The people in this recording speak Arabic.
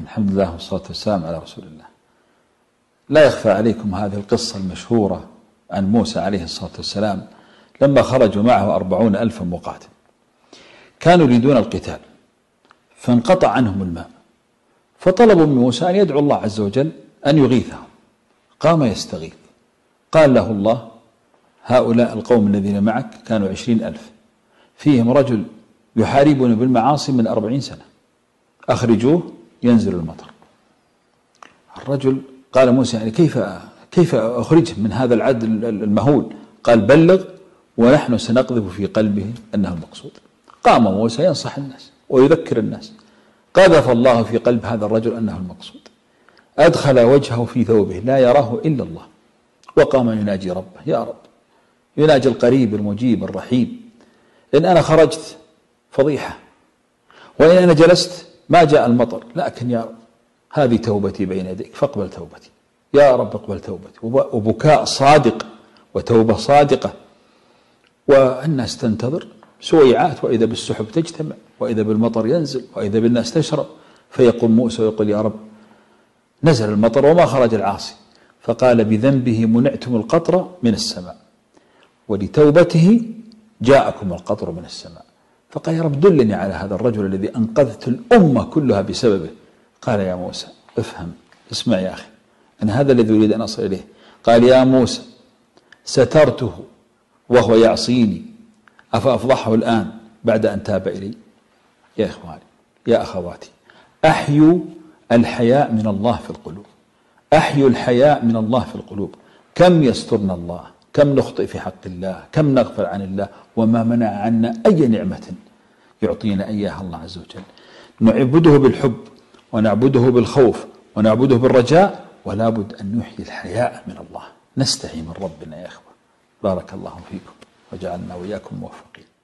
الحمد لله والصلاة والسلام على رسول الله. لا يخفى عليكم هذه القصة المشهورة عن موسى عليه الصلاة والسلام لما خرجوا معه 40,000 مقاتل، كانوا يريدون القتال فانقطع عنهم الماء، فطلبوا من موسى أن يدعو الله عز وجل أن يغيثهم. قام يستغيث، قال له الله: هؤلاء القوم الذين معك كانوا 20,000، فيهم رجل يحاربون بالمعاصي من 40 سنة، أخرجوه ينزل المطر. الرجل قال موسى: يعني كيف أخرجه من هذا العدد المهول؟ قال: بلغ ونحن سنقذف في قلبه أنه المقصود. قام موسى ينصح الناس ويذكر الناس، قذف الله في قلب هذا الرجل أنه المقصود، أدخل وجهه في ثوبه لا يراه إلا الله، وقام يناجي ربه: يا رب، يناجي القريب المجيب الرحيم، إن أنا خرجت فضيحة، وإن أنا جلست ما جاء المطر، لكن يا رب هذه توبتي بين يديك فاقبل توبتي، يا رب اقبل توبتي. وبكاء صادق وتوبة صادقة، والناس تنتظر سويعات، وإذا بالسحب تجتمع، وإذا بالمطر ينزل، وإذا بالناس تشرب، فيقوم موسى ويقول: يا رب نزل المطر وما خرج العاصي، فقال: بذنبه منعتم القطر من السماء، ولتوبته جاءكم القطر من السماء. فقال: يا رب دلني على هذا الرجل الذي أنقذت الأمة كلها بسببه. قال: يا موسى افهم، اسمع يا أخي، أن هذا الذي أريد أن أصل إليه. قال: يا موسى سترته وهو يعصيني، أفأفضحه الآن بعد أن تاب إلي؟ يا إخواني، يا أخواتي، أحيوا الحياء من الله في القلوب، أحيوا الحياء من الله في القلوب. كم يسترنا الله، كم نخطئ في حق الله، كم نغفل عن الله، وما منع عنا أي نعمة يعطينا إياها الله عز وجل. نعبده بالحب، ونعبده بالخوف، ونعبده بالرجاء، ولا بد أن نحيي الحياء من الله، نستحي من ربنا يا إخوة. بارك الله فيكم وجعلنا وإياكم موفقين.